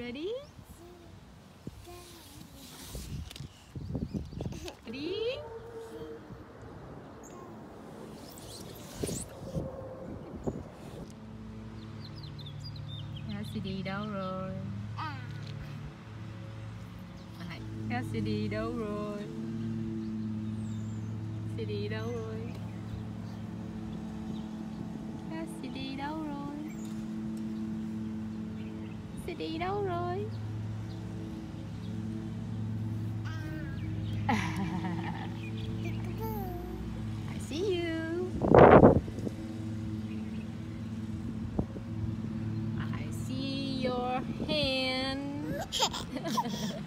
Ready? Ready? Cassidy đâu rồi? Cassidy đâu rồi? Cassidy đâu rồi? Cassidy đâu rồi? Cassidy đâu rồi? I see you. I see your hand.